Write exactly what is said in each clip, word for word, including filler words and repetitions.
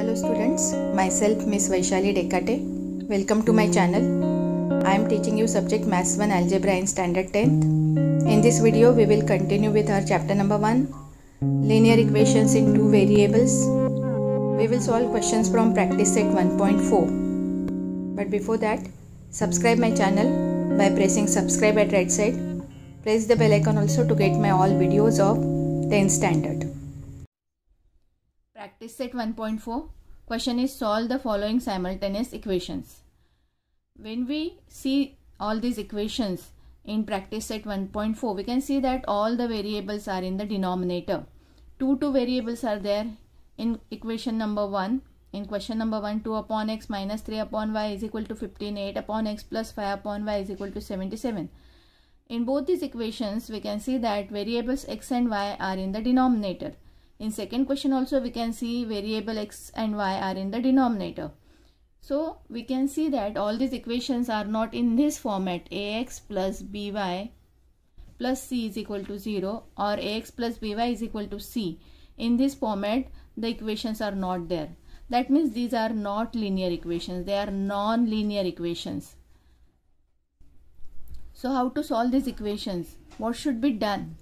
Hello students, myself Miss Vaishali Dekate. Welcome to my channel. I am teaching you subject Maths one Algebra in Standard tenth. In this video we will continue with our chapter number one, Linear Equations in Two Variables. We will solve questions from practice set one point four. But before that, subscribe my channel by pressing subscribe at right side. Press the bell icon also to get my all videos of tenth standard. Practice set one point four. Question is, solve the following simultaneous equations. When we see all these equations in practice set one point four, we can see that all the variables are in the denominator. Two two variables are there in equation number one. In question number one, two upon x minus three upon y is equal to fifteen, eight upon x plus five upon y is equal to seventy-seven. In both these equations, we can see that variables x and y are in the denominator. In second question also we can see variable x and y are in the denominator. So we can see that all these equations are not in this format, ax plus by plus c is equal to zero or ax plus by is equal to c. In this format the equations are not there. That means these are not linear equations, they are non-linear equations. So how to solve these equations? What should be done?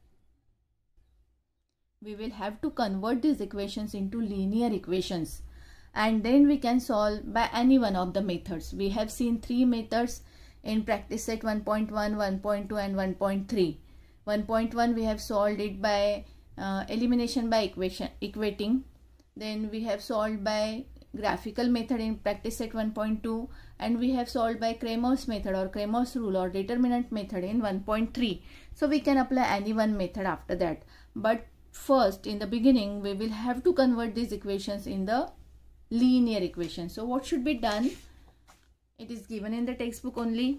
We will have to convert these equations into linear equations, and then we can solve by any one of the methods. We have seen three methods in practice set one point one, one point two and one point three. one point one we have solved it by uh, elimination by equation equating. Then we have solved by graphical method in practice set one point two, and we have solved by Cramer's method or Cramer's rule or determinant method in one point three. So we can apply any one method after that. But first, in the beginning, we will have to convert these equations in the linear equations. So what should be done? It is given in the textbook only.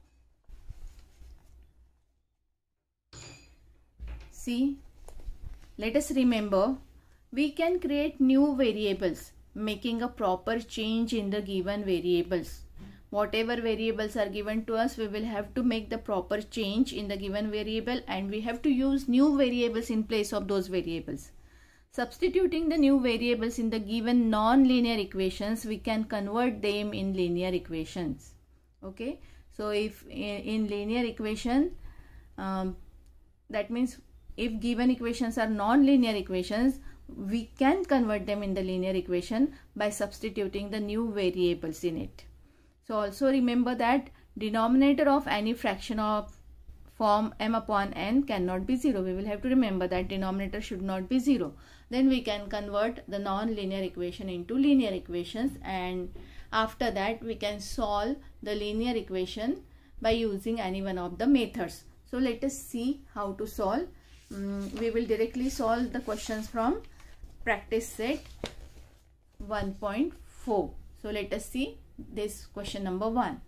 See, let us remember, we can create new variables, making a proper change in the given variables. Whatever variables are given to us, we will have to make the proper change in the given variable, and we have to use new variables in place of those variables. Substituting the new variables in the given non-linear equations, we can convert them in linear equations. Okay, so if in, in linear equation, um, that means if given equations are non-linear equations, we can convert them in the linear equation by substituting the new variables in it. So also remember that denominator of any fraction of form m upon n cannot be zero. We will have to remember that denominator should not be zero. Then we can convert the non-linear equation into linear equations, and after that we can solve the linear equation by using any one of the methods. So let us see how to solve. Um, we will directly solve the questions from practice set one point four. So let us see this question number one.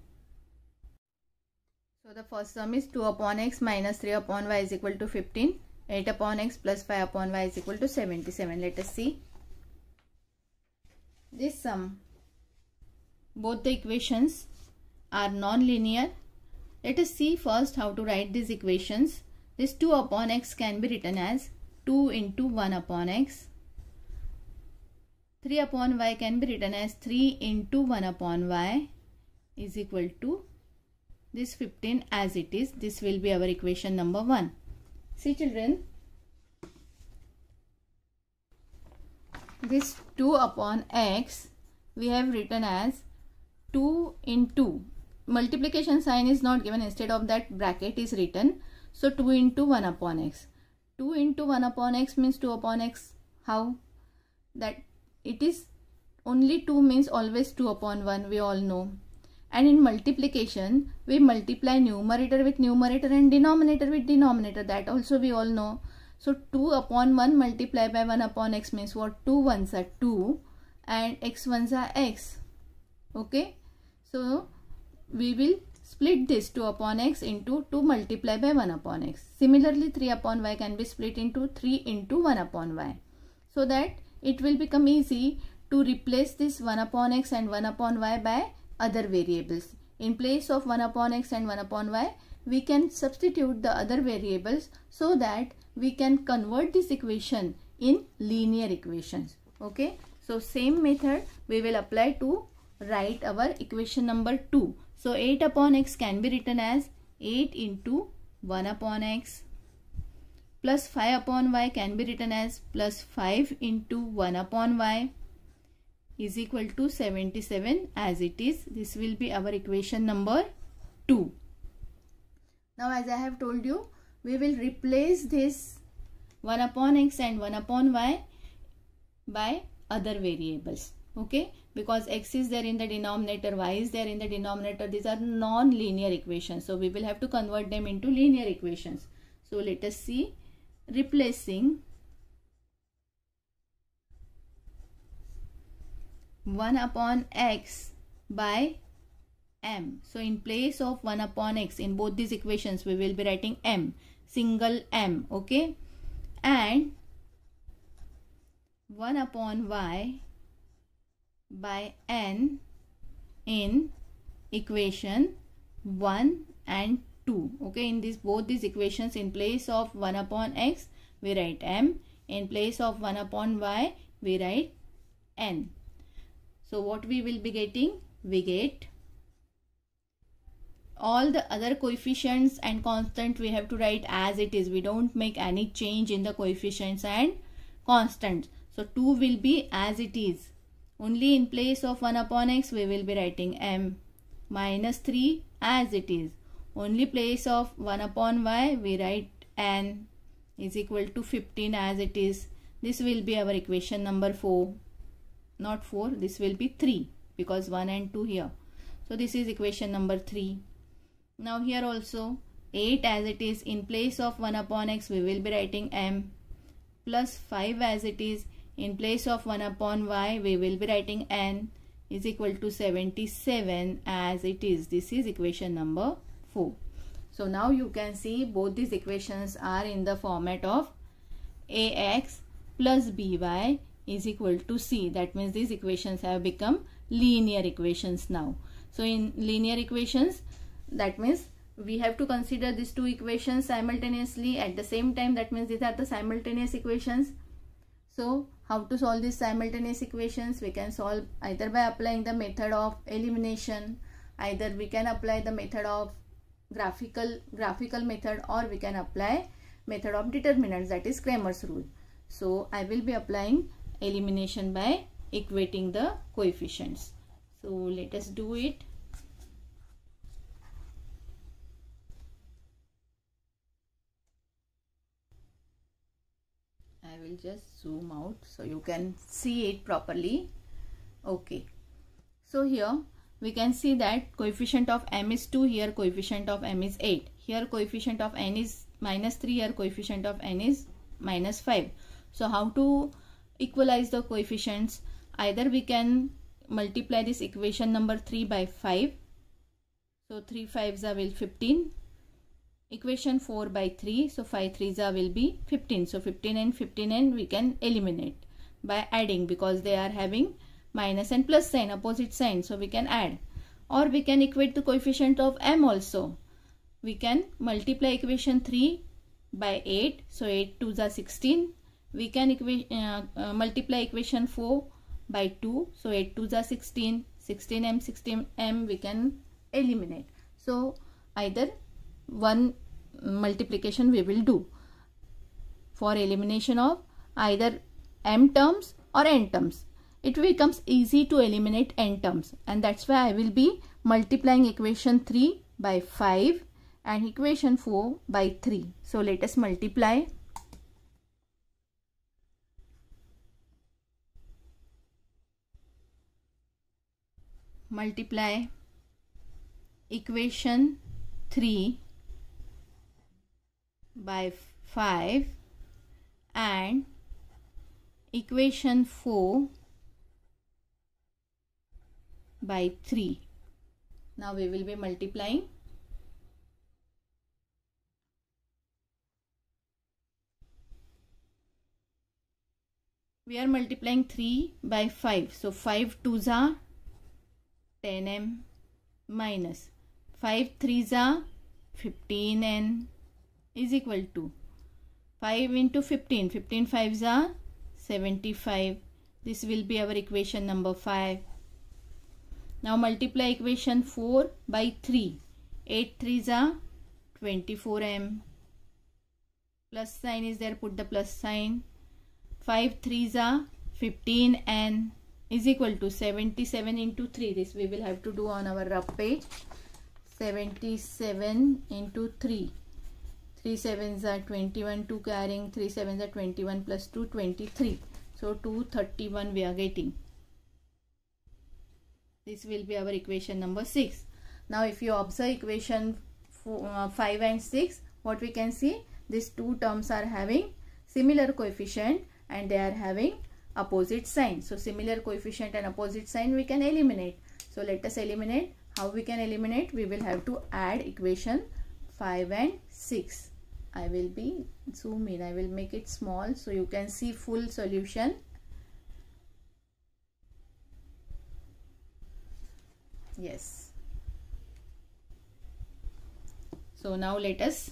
So the first sum is two upon x minus three upon y is equal to fifteen, eight upon x plus five upon y is equal to seventy-seven. Let us see this sum. Both the equations are non-linear. Let us see first how to write these equations. This two upon x can be written as two into one upon x. three upon y can be written as three into one upon y is equal to this fifteen as it is. This will be our equation number one. See children, this two upon x we have written as two into, multiplication sign is not given, instead of that bracket is written. So two into one upon x. two into one upon x means two upon x. How? That it is only two means always two upon one, we all know. And in multiplication, we multiply numerator with numerator and denominator with denominator. That also we all know. So two upon one multiplied by one upon x means what? two ones are two and x ones are x. Okay. So we will split this two upon x into two multiplied by one upon x. Similarly, three upon y can be split into three into one upon y. So that it will become easy to replace this one upon x and one upon y by other variables. In place of one upon x and one upon y, we can substitute the other variables so that we can convert this equation in linear equations. Okay, So same method we will apply to write our equation number two. So eight upon x can be written as eight into one upon x, plus five upon y can be written as plus five into one upon y, is equal to seventy-seven as it is. This will be our equation number two. Now as I have told you, we will replace this one upon x and one upon y by other variables. Okay, because x is there in the denominator, y is there in the denominator. These are non-linear equations, so we will have to convert them into linear equations. So let us see, replacing one upon x by m. So in place of one upon x in both these equations we will be writing m, single m. Okay, and one upon y by n in equation one and two. Okay, in this both these equations, in place of one upon x we write m, in place of one upon y we write n. So what we will be getting? We get all the other coefficients and constant we have to write as it is. We don't make any change in the coefficients and constants. So two will be as it is. Only in place of one upon x we will be writing m, minus three as it is. Only place of one upon y we write n, is equal to fifteen as it is. This will be our equation number four. Not four, this will be three, because one and two here. So this is equation number three. Now here also eight as it is, in place of one upon x we will be writing m, plus five as it is, in place of one upon y we will be writing n, is equal to seventy-seven as it is. This is equation number four. So now you can see both these equations are in the format of ax plus by is equal to c. That means these equations have become linear equations now. So in linear equations, that means we have to consider these two equations simultaneously at the same time. That means these are the simultaneous equations. So how to solve these simultaneous equations? We can solve either by applying the method of elimination, either we can apply the method of graphical graphical method, or we can apply method of determinants, that is Cramer's rule. So I will be applying elimination by equating the coefficients. So let us do it. I will just zoom out so you can see it properly. Okay, so here we can see that coefficient of m is two, here coefficient of m is eight, here coefficient of n is minus three, here coefficient of n is minus five. So how to equalize the coefficients? Either we can multiply this equation number three by five, so three fives are will fifteen, equation four by three, so five threes are will be fifteen. So fifteen and fifteen and we can eliminate by adding, because they are having minus and plus sign, opposite sign, so we can add. Or we can equate the coefficient of m also. We can multiply equation three by eight, so eight twos are sixteen. We can equa uh, uh, multiply equation four by two, so eight twos are sixteen, sixteen m, sixteen m we can eliminate. So either one multiplication we will do for elimination of either m terms or n terms. It becomes easy to eliminate n terms, and that's why I will be multiplying equation three by five and equation four by three. So let us multiply. Multiply equation three by five and equation four by three. Now we will be multiplying. We are multiplying three by five. So five twos are ten m minus five threes are fifteen n is equal to five into fifteen. fifteen fives are seventy-five. This will be our equation number five. Now multiply equation four by three. eight threes are twenty-four m. Plus sign is there, put the plus sign. five threes are fifteen n is equal to seventy-seven into three. This we will have to do on our rough page. seventy-seven into three. three sevens are twenty-one, two carrying, three sevens are twenty-one plus two, twenty-three. So two thirty-one we are getting. This will be our equation number six. Now if you observe equation four, uh, five and six, what we can see, these two terms are having similar coefficient and they are having opposite sign. So similar coefficient and opposite sign we can eliminate. So let us eliminate. How we can eliminate? We will have to add equation five and six. I will be zoom in. I will make it small so you can see full solution. Yes. So now let us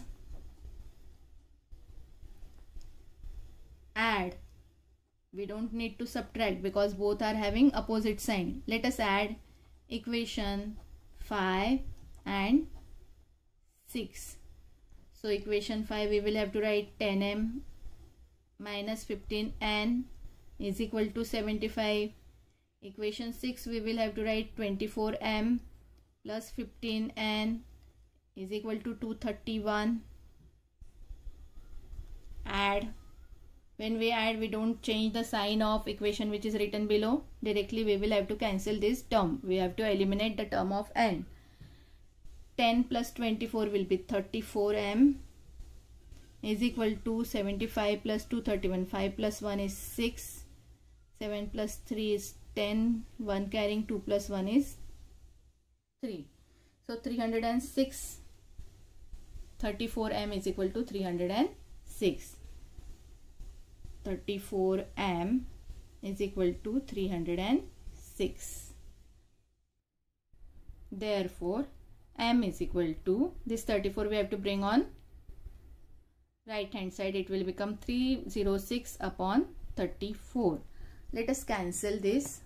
add. We don't need to subtract because both are having opposite sign. Let us add equation five and six. So equation five we will have to write ten m minus fifteen n is equal to seventy-five. Equation six we will have to write twenty-four m plus fifteen n is equal to two thirty-one. Add. When we add, we don't change the sign of equation which is written below. Directly we will have to cancel this term. We have to eliminate the term of n. ten plus twenty-four will be thirty-four m is equal to seventy-five plus two thirty-one. five plus one is six. seven plus three is ten. one carrying two plus one is three. So three hundred six. thirty-four m is equal to three hundred six. thirty-four m is equal to three hundred six. Therefore, m is equal to, this thirty-four we have to bring on right hand side. It will become three hundred six upon thirty-four. Let us cancel this.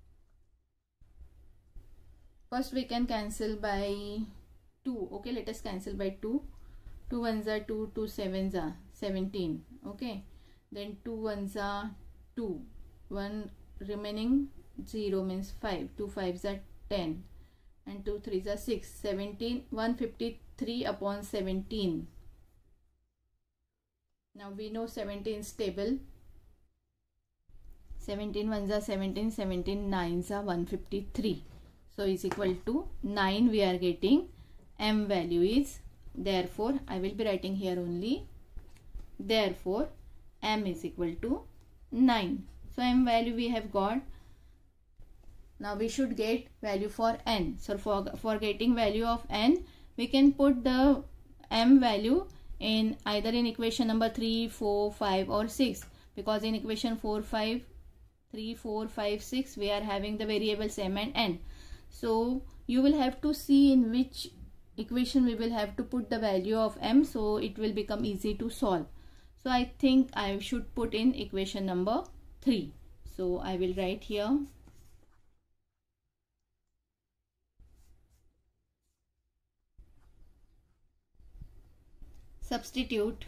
First we can cancel by two. Okay, let us cancel by two. two ones are two, two sevens are seventeen. Okay. Then two ones are two. one remaining zero means five. two fives are ten. And two threes are six. seventeen. one hundred fifty-three upon seventeen. Now we know seventeen is stable. seventeen ones are seventeen. seventeen nines are one hundred fifty-three. So is equal to nine we are getting. M value is, therefore I will be writing here only. Therefore m is equal to nine. So m value we have got. Now we should get value for n. So for, for getting value of n, we can put the m value in either in equation number three, four, five or six. Because in equation four, five, three, four, five, six we are having the variables m and n. So you will have to see in which equation we will have to put the value of m, so it will become easy to solve. So I think I should put in equation number three. So I will write here. Substitute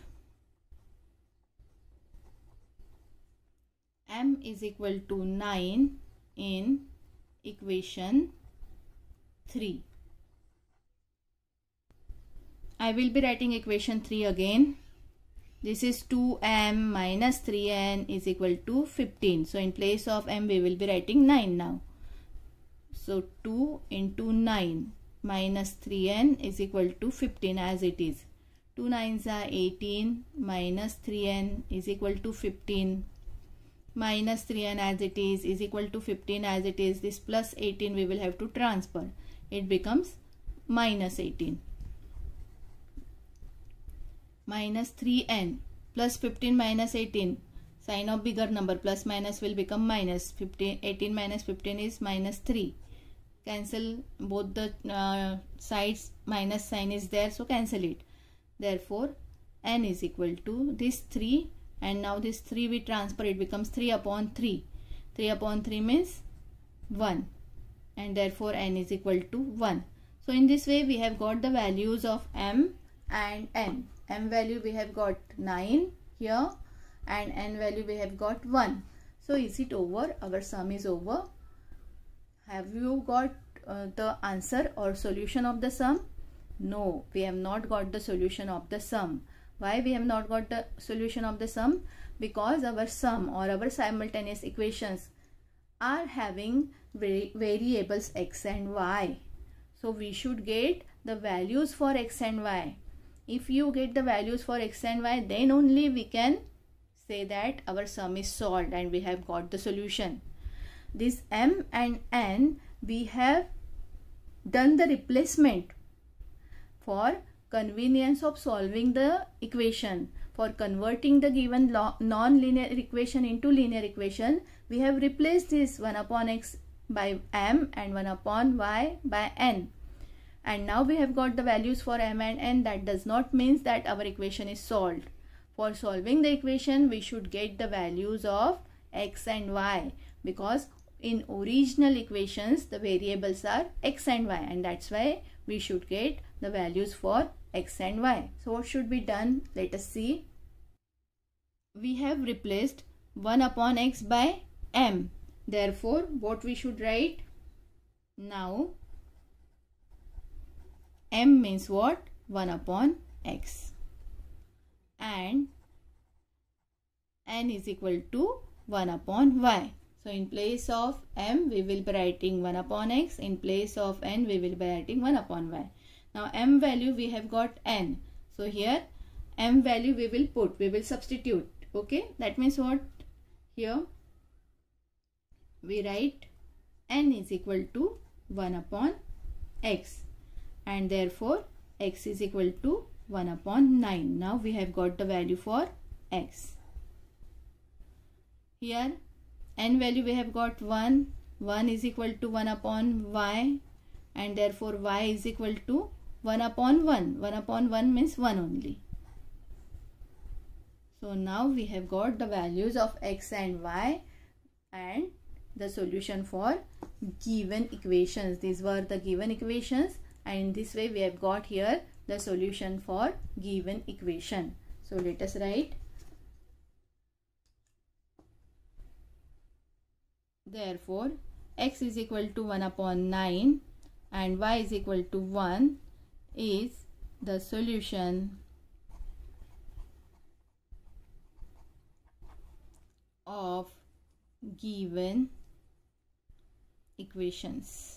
m is equal to nine in equation three. I will be writing equation three again. This is two m minus three n is equal to fifteen. So in place of m we will be writing nine now. So two into nine minus three n is equal to fifteen as it is. two nines are eighteen minus three n is equal to fifteen. Minus three n as it is is equal to fifteen as it is. This plus eighteen we will have to transfer. It becomes minus eighteen. Minus three n plus fifteen minus eighteen. Sign of bigger number, plus minus will become minus. fifteen, eighteen minus fifteen is minus three. Cancel both the uh, sides, minus sign is there, so cancel it. Therefore n is equal to this three, and now this three we transfer, it becomes three upon three. three upon three means one, and therefore n is equal to one. So in this way we have got the values of m and n. M value we have got nine here, and n value we have got one. So is it over? Our sum is over. Have you got uh, the answer or solution of the sum? No, we have not got the solution of the sum. Why we have not got the solution of the sum? Because our sum or our simultaneous equations are having vari variables x and y. So we should get the values for x and y. If you get the values for x and y, then only we can say that our sum is solved and we have got the solution. This m and n, we have done the replacement for convenience of solving the equation. For converting the given non-linear equation into linear equation, we have replaced this one upon x by m and one upon y by n. And now we have got the values for m and n. That does not mean that our equation is solved. For solving the equation, we should get the values of x and y, because in original equations the variables are x and y, and that's why we should get the values for x and y. So what should be done? Let us see. We have replaced one upon x by m. Therefore, what we should write? Now, m means what? one upon x. And n is equal to one upon y. So in place of m, we will be writing one upon x. In place of n, we will be writing one upon y. Now m value we have got n. So here m value we will put, we will substitute. Okay, that means what? Here we write n is equal to one upon x, and therefore x is equal to one upon nine. Now we have got the value for x. Here n value we have got one. one is equal to one upon y, and therefore y is equal to one upon one. one upon one means one only. So now we have got the values of x and y and the solution for given equations. These were the given equations, and in this way we have got here the solution for given equation. So let us write. Therefore, x is equal to one upon nine and y is equal to one is the solution of given equations.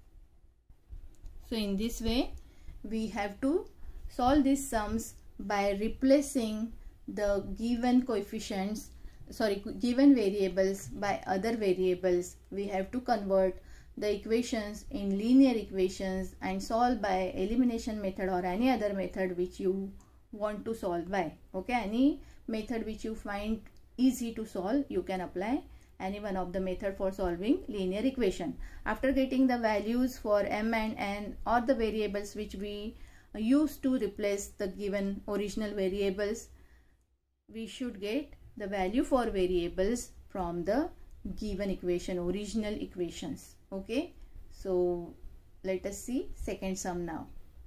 So in this way, we have to solve these sums by replacing the given coefficients, sorry, given variables by other variables. We have to convert the equations in linear equations and solve by elimination method or any other method which you want to solve by. Okay, any method which you find easy to solve, you can apply any one of the method for solving linear equation. After getting the values for m and n or the variables which we use to replace the given original variables, we should get the value for variables from the given equation, original equations. Okay, so let us see second sum now.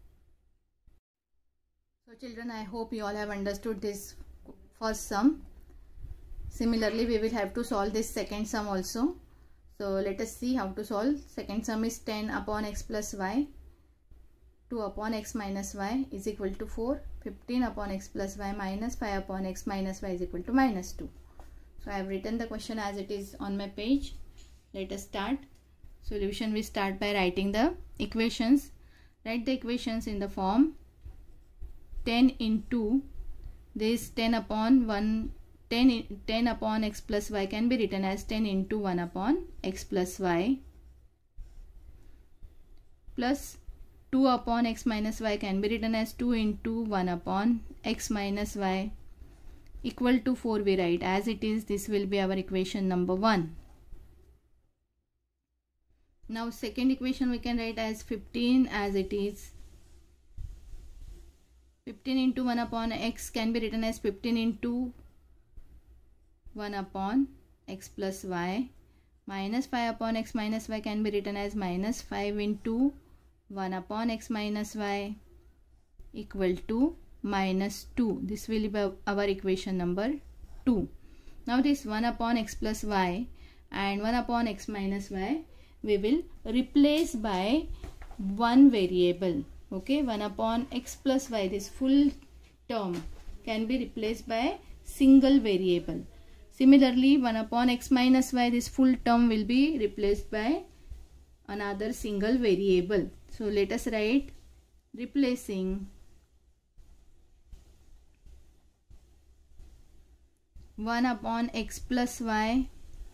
So children, I hope you all have understood this first sum. Similarly, we will have to solve this second sum also. So let us see how to solve. Second sum is ten upon x plus y. two upon x minus y is equal to four. fifteen upon x plus y minus five upon x minus y is equal to minus two. So I have written the question as it is on my page. Let us start. Solution, we start by writing the equations. Write the equations in the form ten into this ten upon one. ten, ten upon x plus y can be written as ten into one upon x plus y, plus two upon x minus y can be written as two into one upon x minus y, equal to four. We write as it is. This will be our equation number one. Now second equation we can write as fifteen as it is. fifteen into one upon x can be written as fifteen into one upon x plus y, Minus five upon x minus y can be written as minus five into one upon x minus y equal to minus two. This will be our equation number two. Now this one upon x plus y and one upon x minus y we will replace by one variable. Okay, one upon x plus y, this full term can be replaced by single variable. Similarly, one upon x minus y, this full term will be replaced by another single variable. So let us write replacing one upon x plus y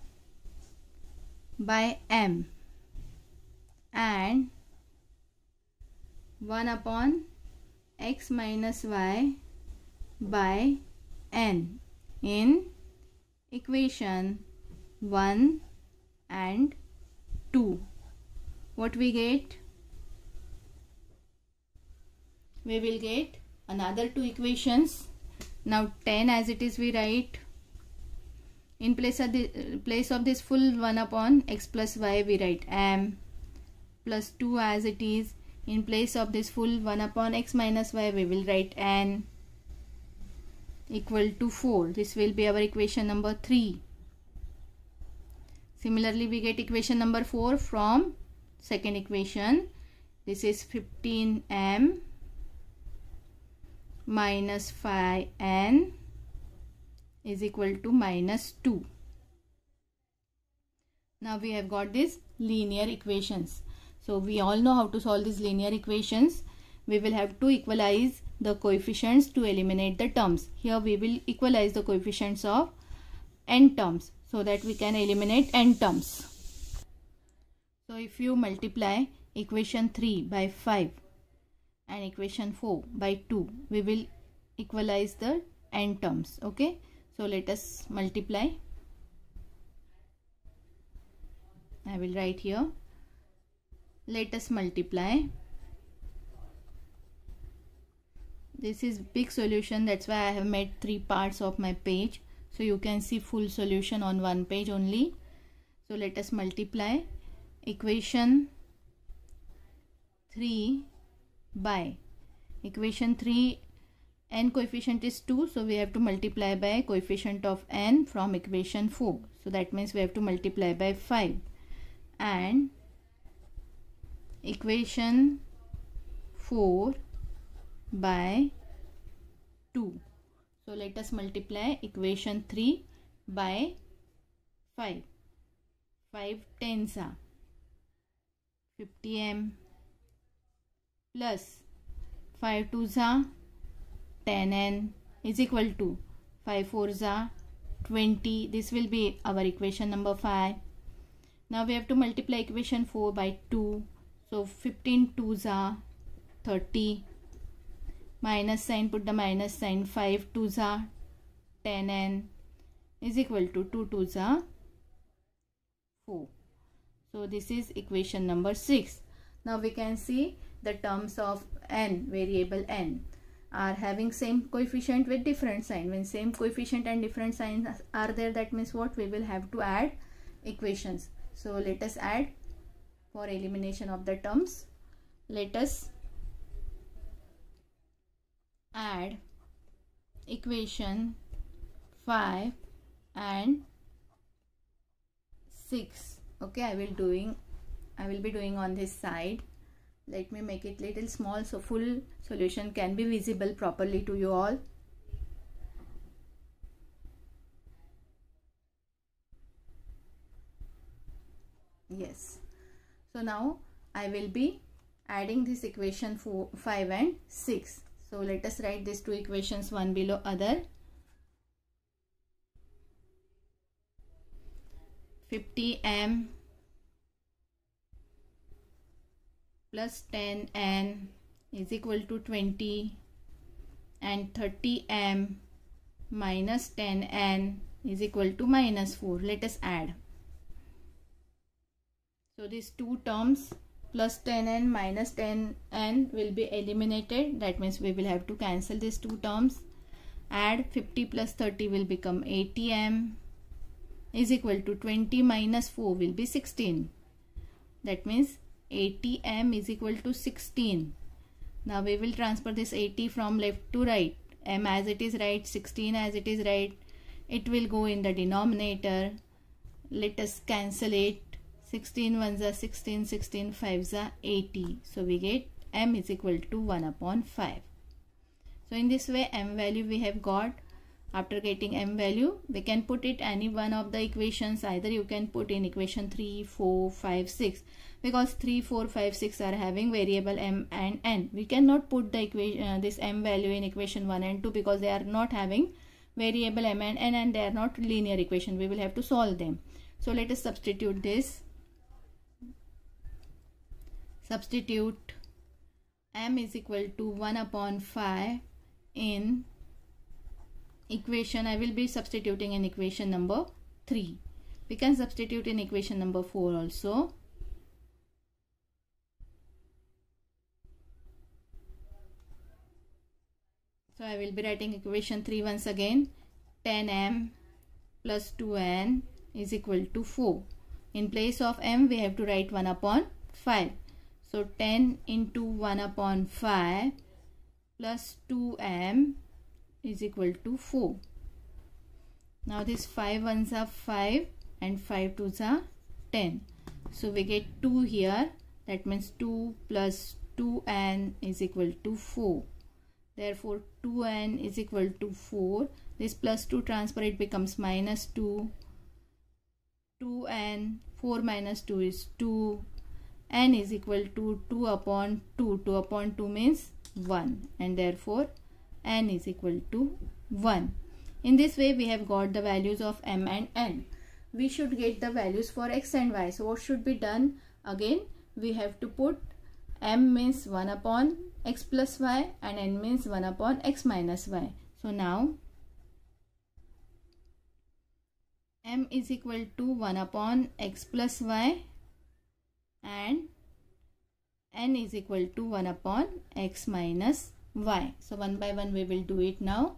by m and one upon x minus y by n in equation one and two. What we get? We will get another two equations. Now ten as it is we write. In place of the place of this full one upon x plus y we write m plus two as it is. In place of this full one upon x minus y we will write n equal to four. This will be our equation number three. Similarly, we get equation number four from second equation. This is fifteen m minus five n is equal to minus two. Now we have got these linear equations. So we all know how to solve these linear equations. We will have to equalize the coefficients to eliminate the terms. Here we will equalize the coefficients of n terms so that we can eliminate n terms. So if you multiply equation three by five and equation four by two, we will equalize the n terms. Okay, so let us multiply. I will write here. Let us multiply. This is big solution, that's why I have made three parts of my page, so you can see full solution on one page only. So let us multiply equation three by equation three. N coefficient is two, so we have to multiply by coefficient of n from equation four. So that means we have to multiply by five. And equation four by two. So let us multiply equation three by five. five tens are fifty m plus five twos are ten n is equal to five fours are twenty. This will be our equation number five. Now we have to multiply equation four by two. So fifteen twos are thirty. Minus sign, put the minus sign. five twos are ten n is equal to two twos are four. So this is equation number six. Now we can see the terms of n, variable n, are having same coefficient with different sign. When same coefficient and different signs are there, that means what? We will have to add equations. So let us add for elimination of the terms. Let us add equation five and six. Okay, I will doing I will be doing on this side. Let me make it little small so full solution can be visible properly to you all. Yes. So now I will be adding this equation four, five and six. So let us write these two equations one below other. fifty m plus ten n is equal to twenty and thirty m minus ten n is equal to minus four. Let us add. So these two terms plus ten n minus ten n will be eliminated. That means we will have to cancel these two terms. Add fifty plus thirty will become eighty m is equal to twenty minus four will be sixteen. That means eighty m is equal to sixteen. Now we will transfer this eighty from left to right. M as it is right, sixteen as it is right. It will go in the denominator. Let us cancel it. sixteen ones are sixteen, sixteen fives are eighty. So we get m is equal to one upon five. So in this way m value we have got. After getting m value, we can put it any one of the equations. Either you can put in equation three, four, five, six, because three, four, five, six are having variable m and n. We cannot put the equation uh, this m value in equation one and two because they are not having variable m and n and they are not linear equation. We will have to solve them. So let us substitute this. Substitute m is equal to one upon five in equation. I will be substituting in equation number three. We can substitute in equation number four also. So I will be writing equation three once again. ten m plus two n is equal to four. In place of m we have to write one upon five. So ten into one upon five plus two m is equal to four. Now this five ones are five and five twos are ten. So we get two here. That means two plus two n is equal to four. Therefore two n is equal to four. This plus two transfer, it becomes minus two. two n, four minus two is two. N is equal to two upon two. two upon two means one, and therefore n is equal to one. In this way we have got the values of m and n. We should get the values for x and y. So what should be done? Again we have to put m means one upon x plus y and n means one upon x minus y. So now m is equal to one upon x plus y and n is equal to one upon x minus y. So one by one we will do it now.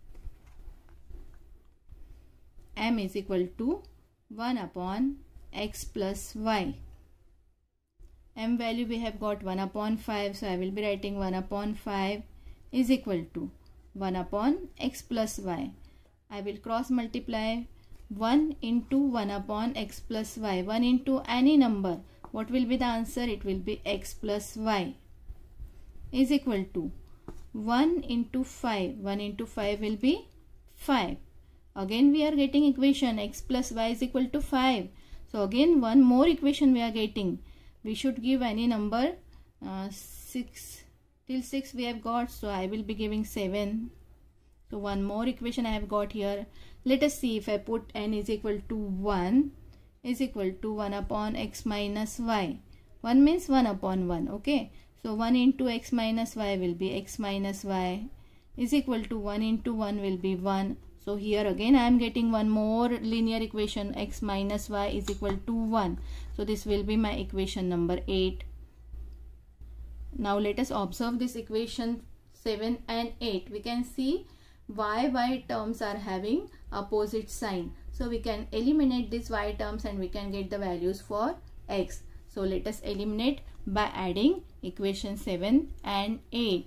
M is equal to one upon x plus y. M value we have got one upon five, so I will be writing one upon five is equal to one upon x plus y. I will cross multiply one into one upon x plus y. one into any number. What will be the answer? It will be x plus y is equal to one into five. one into five will be five. Again we are getting equation x plus y is equal to five. So again one more equation we are getting. We should give any number. uh, six till six we have got, so I will be giving seven. So one more equation I have got here. Let us see if I put n is equal to one is equal to one upon x minus y. one means one upon one. Okay, so one into x minus y will be x minus y is equal to one into one will be one. So here again I am getting one more linear equation, x minus y is equal to one. So this will be my equation number eight. Now let us observe this equation seven and eight. We can see y y terms are having opposite sign. So we can eliminate these y terms and we can get the values for x. So let us eliminate by adding equation seven and eight.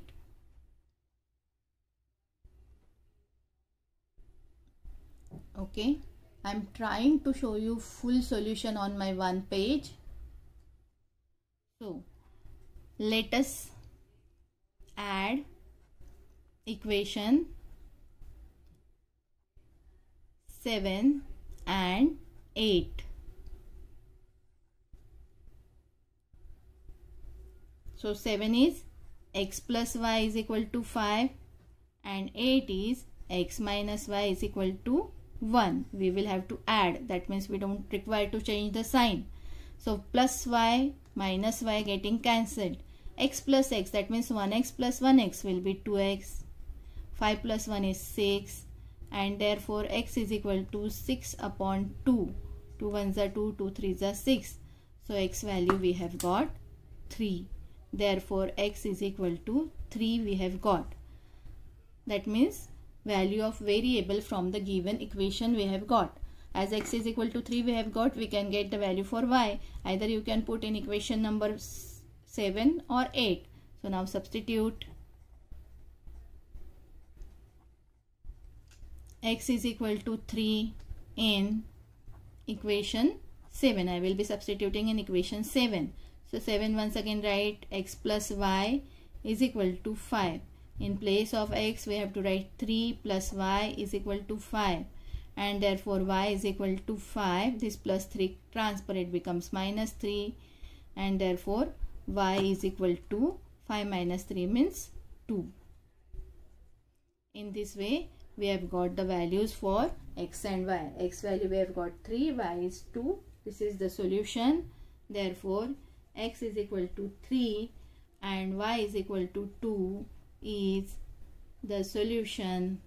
Okay, I am trying to show you full solution on my one page. So let us add equation seven and eight. So seven is x plus y is equal to five and eight is x minus y is equal to one. We will have to add. That means we don't require to change the sign. So plus y minus y getting cancelled. X plus x, that means one x plus one x will be two x. five plus one is six. And therefore x is equal to six upon two. two ones are two, two threes are six. So x value we have got three. Therefore x is equal to three we have got. That means value of variable from the given equation we have got. As x is equal to three we have got, we can get the value for y. Either you can put in equation number seven or eight. So now substitute x is equal to three in equation seven. I will be substituting in equation seven. So seven, once again write x plus y is equal to five. In place of x we have to write three plus y is equal to five, and therefore y is equal to five. This plus three transfer, it becomes minus three, and therefore y is equal to five minus three means two. In this way we have got the values for x and y. X value we have got three, y is two. This is the solution. Therefore x is equal to three and y is equal to two is the solution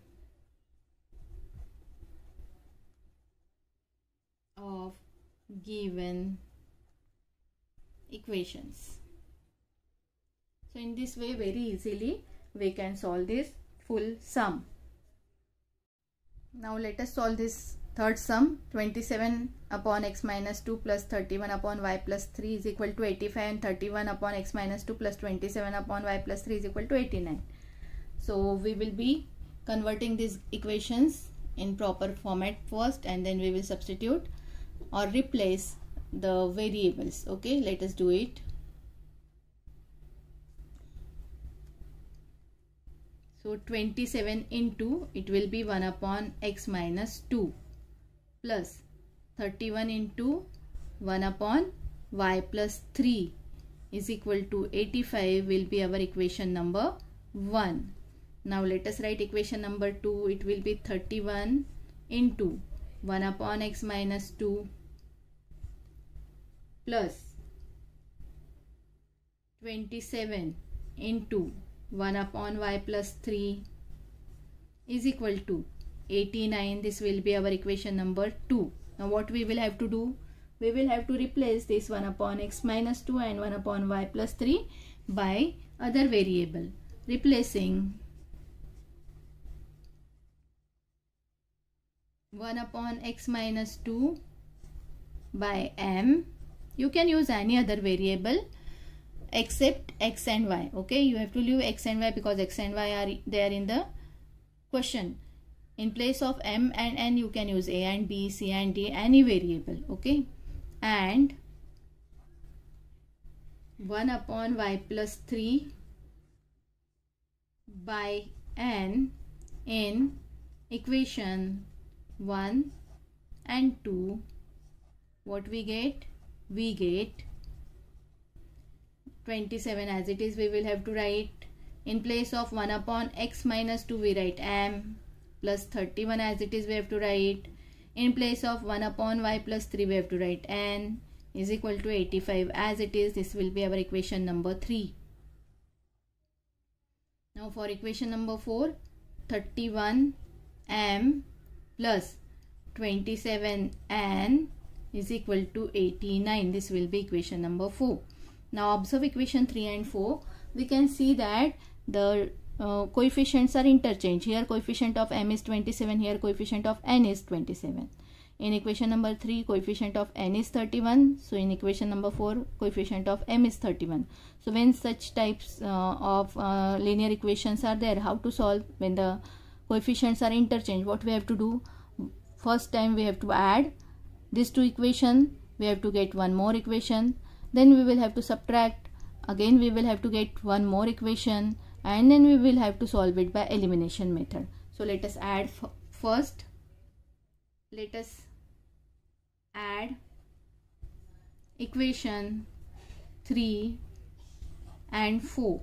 of given equations. So in this way very easily we can solve this full sum. Now let us solve this third sum. Twenty-seven upon x minus two plus thirty-one upon y plus three is equal to eighty-five, and thirty-one upon x minus two plus twenty-seven upon y plus three is equal to eighty-nine. So we will be converting these equations in proper format first, and then we will substitute or replace the variables. Okay, let us do it. So twenty-seven into, it will be one upon x minus two plus thirty-one into one upon y plus three is equal to eighty-five will be our equation number one. Now let us write equation number two. It will be thirty-one into one upon x minus two plus twenty-seven into one upon y plus three is equal to eighty-nine. This will be our equation number two. Now what we will have to do? We will have to replace this one upon x minus two and one upon y plus three by other variable. Replacing one upon x minus two by m. You can use any other variable except x and y. Okay, you have to leave x and y because x and y are there in the question. In place of m and n you can use a and b, c and d, any variable. Okay, and one upon y plus three by n in equation one and two. What we get? We get twenty-seven as it is. We will have to write, in place of one upon x minus two we write m, plus thirty-one as it is we have to write. In place of one upon y plus three we have to write n is equal to eighty-five as it is. This will be our equation number three. Now for equation number four, thirty-one m plus twenty-seven n is equal to eighty-nine. This will be equation number four. Now observe equation three and four. We can see that the uh, coefficients are interchanged. Here coefficient of m is twenty-seven, here coefficient of n is twenty-seven. In equation number three coefficient of n is thirty-one. So in equation number four coefficient of m is thirty-one. So when such types uh, of uh, linear equations are there, how to solve when the coefficients are interchanged? What we have to do? First time we have to add these two equations. We have to get one more equation. Then we will have to subtract. Again we will have to get one more equation, and then we will have to solve it by elimination method. So let us add first. Let us add equation three and four.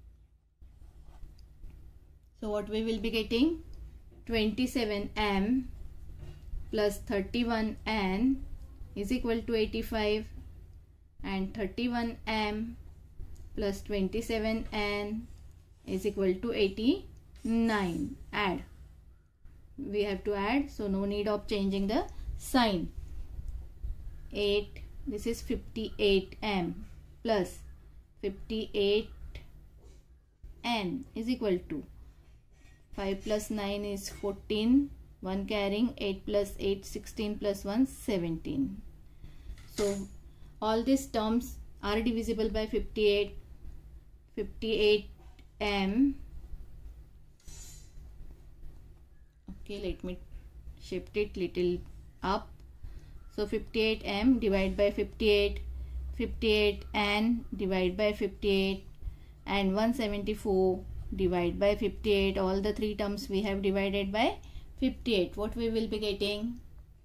So what we will be getting? twenty-seven m plus thirty-one n is equal to eighty-five, and thirty-one m plus twenty-seven n is equal to eighty-nine. Add. We have to add, so no need of changing the sign. eight, this is fifty-eight m plus fifty-eight n is equal to five plus nine is fourteen one carrying, eight plus eight, sixteen plus one, seventeen. So all these terms are divisible by fifty-eight. fifty-eight m. Okay, let me shift it little up. So fifty-eight m divided by fifty-eight, fifty-eight n divided by fifty-eight, and one hundred seventy-four divided by fifty-eight. All the three terms we have divided by fifty-eight. What we will be getting?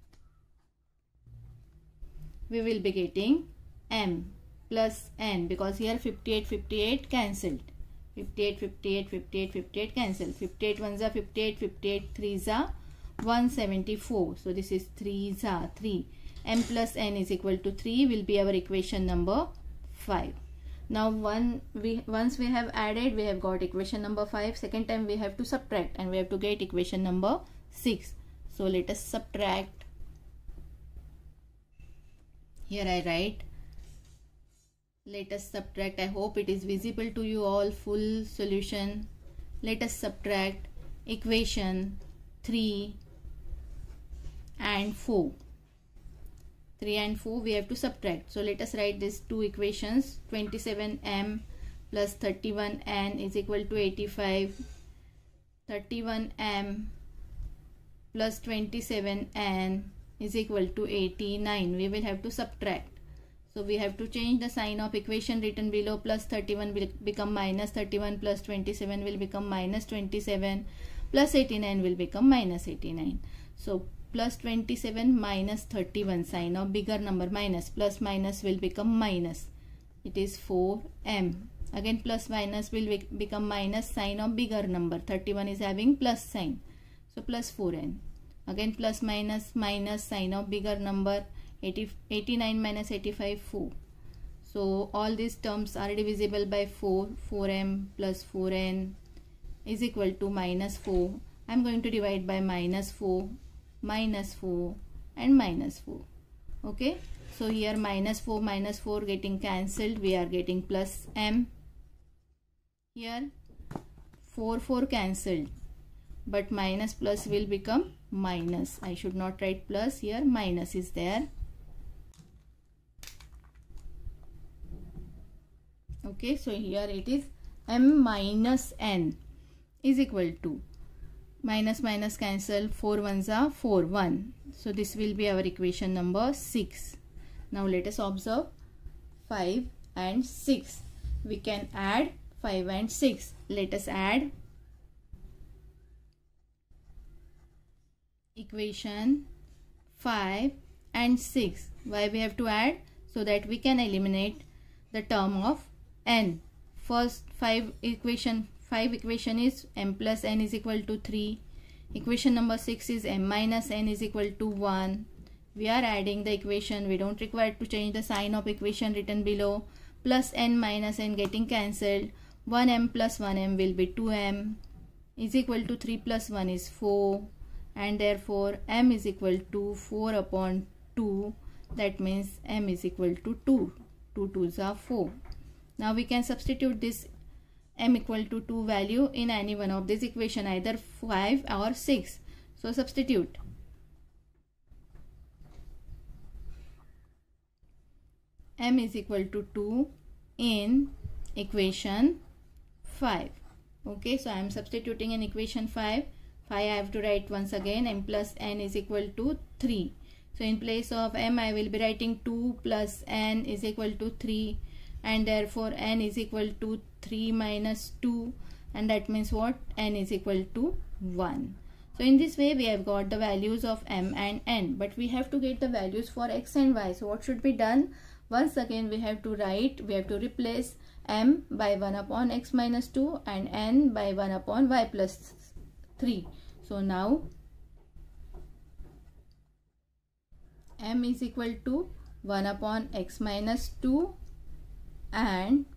We will be getting m plus n, because here fifty-eight, fifty-eight cancelled. fifty-eight, fifty-eight, fifty-eight, fifty-eight cancelled. fifty-eight ones are fifty-eight, fifty-eight threes are one hundred seventy-four. So this is threes are three. M plus n is equal to three will be our equation number five. Now one we once we have added, we have got equation number five. Second time we have to subtract and we have to get equation number six. So let us subtract. Here I write, let us subtract. I hope it is visible to you all, full solution. Let us subtract equation three and four. three and four we have to subtract. So let us write these two equations. twenty-seven m plus thirty-one n is equal to eighty-five. thirty-one m plus twenty-seven n is equal to eighty-nine. We will have to subtract. So we have to change the sign of equation written below. Plus thirty-one will become minus thirty-one, plus twenty-seven will become minus twenty-seven, plus eighty-nine will become minus eighty-nine. So plus twenty-seven minus thirty-one, sign of bigger number, minus, plus minus will become minus. It is four m. Again plus minus will be become minus, sign of bigger number. thirty-one is having plus sign. So plus four n. Again plus minus minus, sign of bigger number. eighty, eighty-nine minus eighty-five, four. So all these terms are divisible by four. four m plus four n is equal to minus four. I am going to divide by minus four, minus four and minus four. Okay. So here minus four, minus four getting cancelled. We are getting plus m. Here four, four cancelled. But minus plus will become minus. I should not write plus here. Minus is there. Okay, so here it is m minus n is equal to, minus minus cancel, four ones are four, one. So this will be our equation number six. Now let us observe five and six. We can add five and six. Let us add equation five and six. Why we have to add? So that we can eliminate the term of n. First five equation five equation is m plus n is equal to three. Equation number six is m minus n is equal to one. We are adding the equation. We don't require to change the sign of equation written below. Plus n minus n getting cancelled. one m plus one m will be two m is equal to three plus one is four. And therefore m is equal to four upon two. That means m is equal to two. two twos are four. Now we can substitute this m equal to two value in any one of this equation, either five or six. So substitute. M is equal to two in equation five. Okay, so I am substituting in equation five. five I have to write once again, m plus n is equal to three. So in place of m I will be writing two plus n is equal to three, and therefore n is equal to three minus two, and that means what? N is equal to one. So in this way we have got the values of m and n, but we have to get the values for x and y. So what should be done? Once again we have to write, we have to replace m by one upon x minus two and n by one upon y plus three. So now m is equal to one upon x minus two and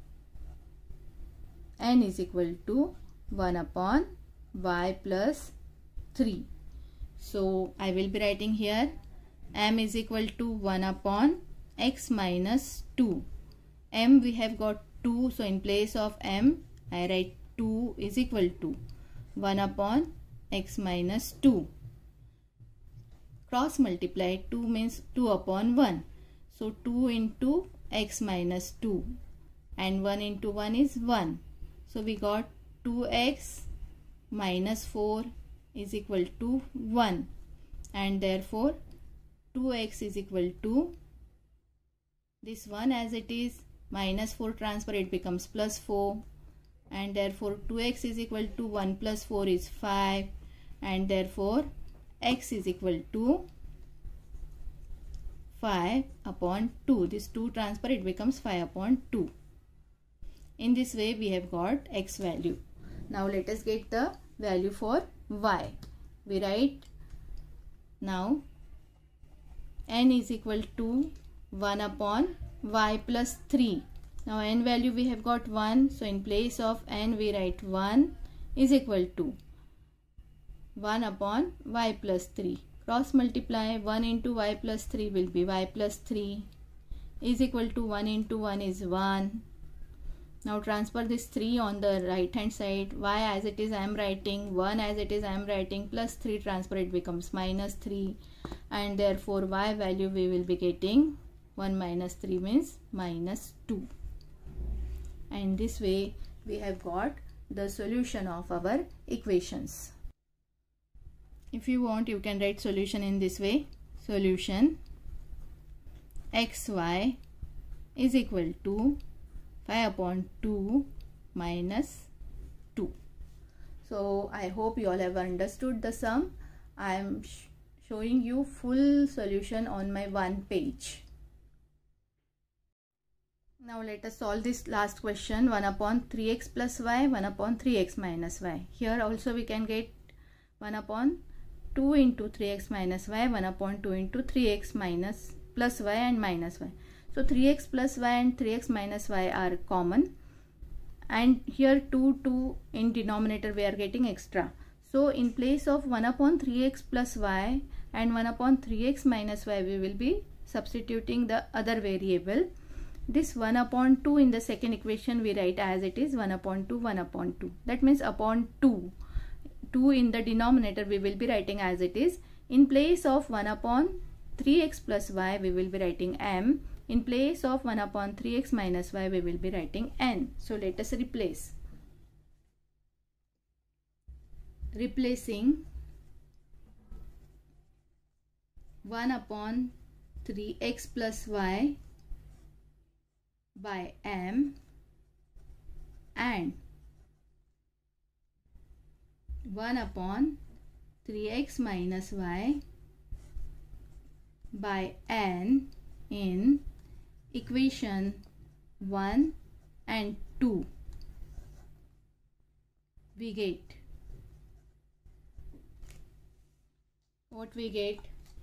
n is equal to one upon y plus three. So I will be writing here m is equal to one upon x minus two. M we have got two, so in place of m I write two is equal to one upon x minus two. cross multiply. two means two upon one. So two into x minus two, and one into one is one. So we got two x minus four is equal to one, and therefore two x is equal to this one as it is, minus four transfer, it becomes plus four, and therefore two x is equal to one plus four is five, and therefore x is equal to five upon two. This two transfer, it becomes five upon two. In this way we have got x value. Now let us get the value for y. We write now n is equal to one upon y plus three. Now n value we have got one, so in place of n we write one is equal to one upon y plus three. Cross multiply, one into y plus three will be y plus three is equal to one into one is one. Now transfer this three on the right hand side. Y as it is I am writing, one as it is I am writing, plus three transfer, it becomes minus three, and therefore y value we will be getting one minus three means minus two. And this way we have got the solution of our equations. If you want, you can write solution in this way. Solution xy is equal to five upon two minus two. So I hope you all have understood the sum. I am sh showing you full solution on my one page. Now let us solve this last question. one upon three x plus y, one upon three x minus y. Here also we can get one upon two into three x minus y, one upon two into three x minus plus y and minus y. So three x plus y and three x minus y are common, and here two, two in denominator we are getting extra. So in place of one upon three x plus y and one upon three x minus y, we will be substituting the other variable. This one upon two in the second equation we write as it is one upon two, one upon two. That means upon two. two in the denominator we will be writing as it is. In place of one upon three x plus y, we will be writing m. In place of one upon three x minus y, we will be writing n. So let us replace. Replacing one upon three x plus y by m and one upon three x minus y by n in equation one and two, we get what we get.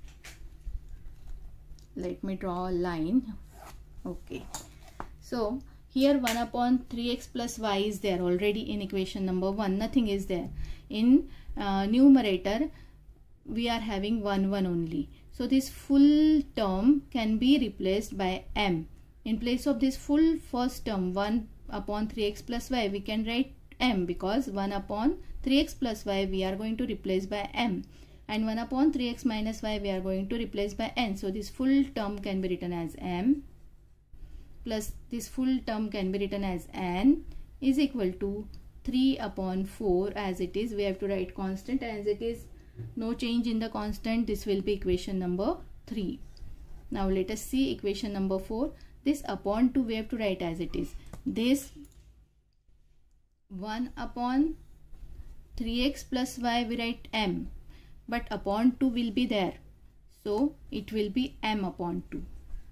Let me draw a line. Okay, so here one upon three x plus y is there already in equation number one. Nothing is there. In uh, numerator we are having one, one only. So this full term can be replaced by m. In place of this full first term one upon three x plus y, we can write m, because one upon three x plus y we are going to replace by m, and one upon three x minus y we are going to replace by n. So this full term can be written as m plus this full term can be written as n is equal to three upon four. As it is, we have to write constant, as it is no change in the constant. This will be equation number three. Now let us see equation number four. This upon two we have to write as it is. This one upon three x plus y we write m, but upon two will be there, so it will be m upon two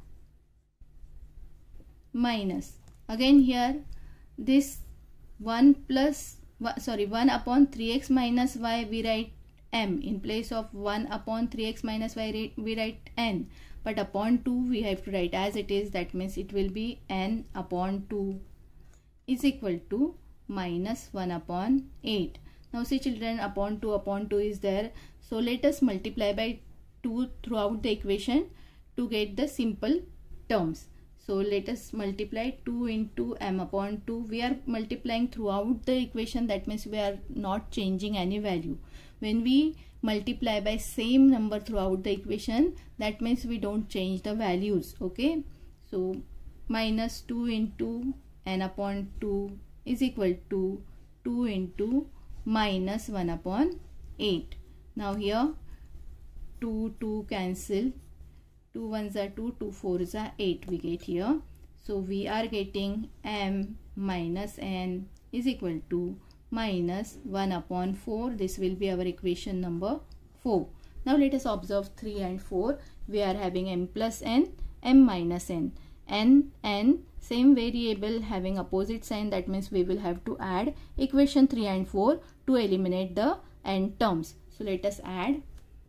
minus, again here this one plus sorry one upon three x minus y we write m. In place of one upon three x minus y we write n, but upon two we have to write as it is. That means it will be n upon two is equal to minus one upon eight. Now see children, upon two upon two is there, so let us multiply by two throughout the equation to get the simple terms. So let us multiply two into m upon two. We are multiplying throughout the equation, that means we are not changing any value. When we multiply by same number throughout the equation, that means we don't change the values. Okay, so minus two into n upon two is equal to two into minus one upon eight. Now here two, two cancel, two ones are two, two fours are eight we get here. So we are getting m minus n is equal to minus one upon four. This will be our equation number four. Now let us observe three and four. We are having m plus n, m minus n. n, n, same variable having opposite sign, that means we will have to add equation three and four to eliminate the n terms. So let us add.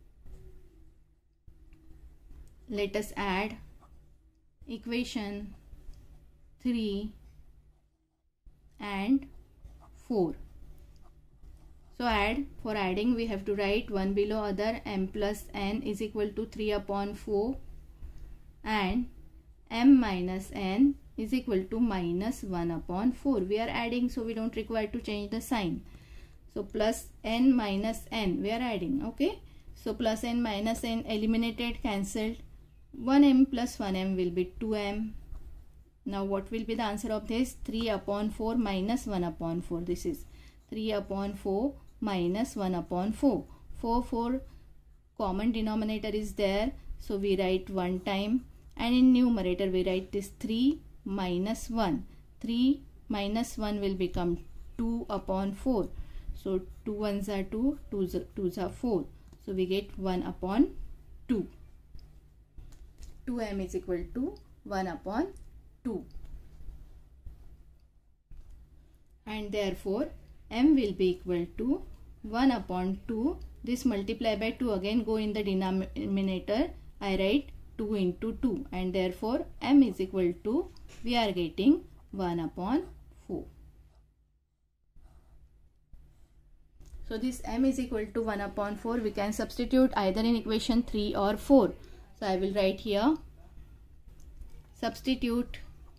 Let us add equation three and four. So add, for adding we have to write one below other, m plus n is equal to three upon four and m minus n is equal to minus one upon four. We are adding, so we don't require to change the sign. So plus n minus n we are adding. Okay, so plus n minus n eliminated, cancelled. one m plus one m will be two m. Now what will be the answer of this? three upon four minus one upon four. This is three upon four minus one upon four. four, four common denominator is there, so we write one time, and in numerator we write this three minus one. three minus one will become two upon four. So two ones are two, twos, twos are four. So we get one upon two. two m is equal to one upon two. And therefore m will be equal to one upon two. This multiply by two, again go in the denominator. I write two into two, and therefore m is equal to, we are getting one upon four. So this m is equal to one upon four. We can substitute either in equation three or four. So I will write here, substitute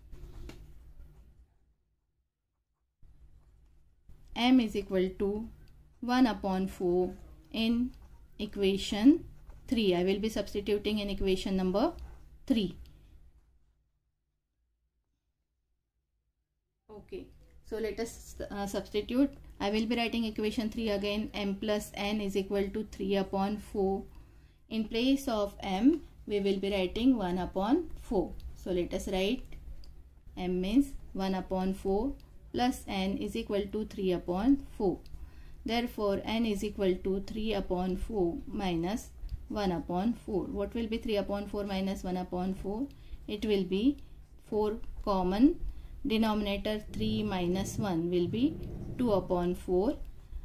m is equal to one upon four in equation three. I will be substituting in equation number three. Okay, so let us uh, substitute. I will be writing equation three again. M plus n is equal to three upon four. In place of m, we will be writing one upon four. So let us write m means one upon four plus n is equal to three upon four. Therefore n is equal to three upon four minus one upon four. What will be three upon four minus one upon four? It will be four common denominator. Three minus one will be two upon four,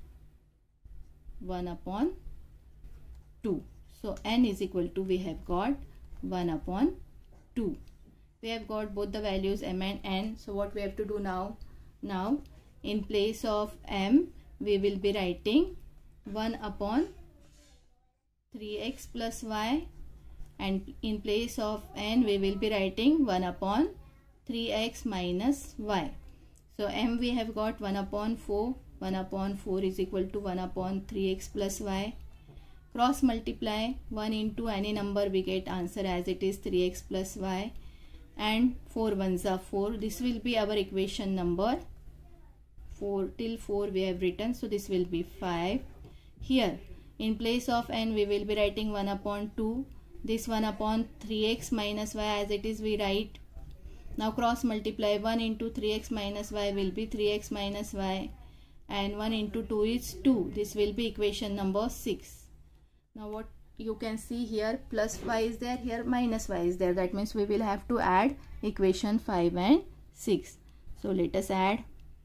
one upon two. So n is equal to, we have got one upon two. We have got both the values m and n. So what we have to do now? Now in place of m, we will be writing one upon three x plus y, and in place of n we will be writing one upon three x minus y. So m we have got one upon four. one upon four is equal to one upon three x plus y. Cross multiply one into any number, we get answer as it is three x plus y, and four ones are four. This will be our equation number four. Till four we have written, so this will be five. Here in place of n we will be writing one upon two. This one upon three x minus y, as it is we write. Now cross multiply one into three x minus y will be three x minus y, and one into two is two. This will be equation number six. Now what you can see here, plus y is there, here minus y is there. That means we will have to add equation five and six. So let us add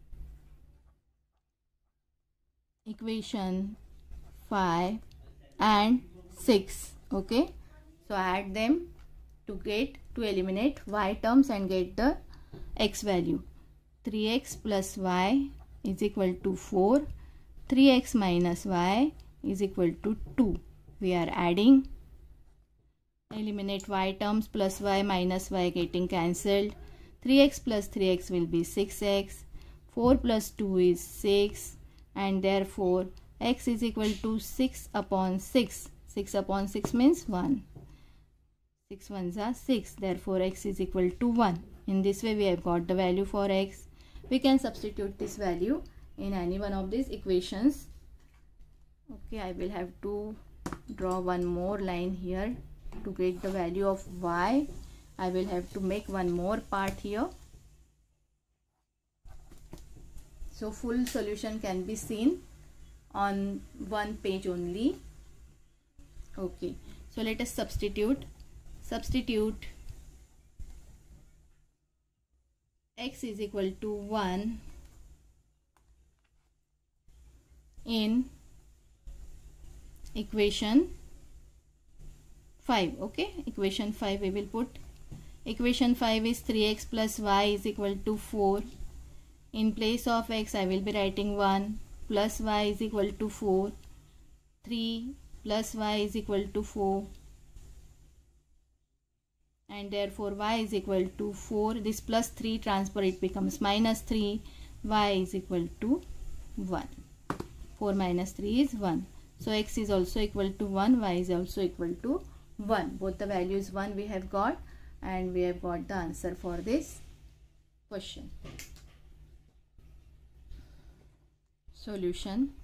equation five and six. Okay, so add them to get to eliminate y terms and get the x value. three x plus y is equal to four. three x minus y is equal to two. We are adding. Eliminate y terms, plus y minus y getting cancelled. three x plus three x will be six x. four plus two is six, and therefore x is equal to six upon six. six upon six means one. six ones are six. Therefore, x is equal to one. In this way, we have got the value for x. We can substitute this value in any one of these equations. Okay, I will have to draw one more line here to get the value of y. I will have to make one more part here. So full solution can be seen on one page only. Okay, so let us substitute. Substitute x is equal to one in equation five. Okay, equation five we will put. Equation five is three x plus y is equal to four. In place of x I will be writing one plus y is equal to four. three plus y is equal to four. And therefore y is equal to four. This plus three transfer, it becomes minus three. Y is equal to one. four minus three is one. So x is also equal to one. Y is also equal to one. Both the values one we have got, and we have got the answer for this question. Solution: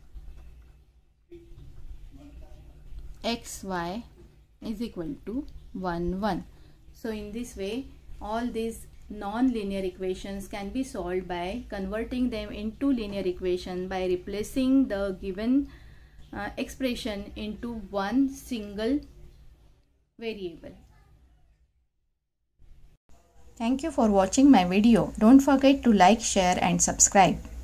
xy is equal to one, one. So in this way, all these non-linear equations can be solved by converting them into linear equation by replacing the given uh, expression into one single variable. Thank you for watching my video. Don't forget to like, share and subscribe.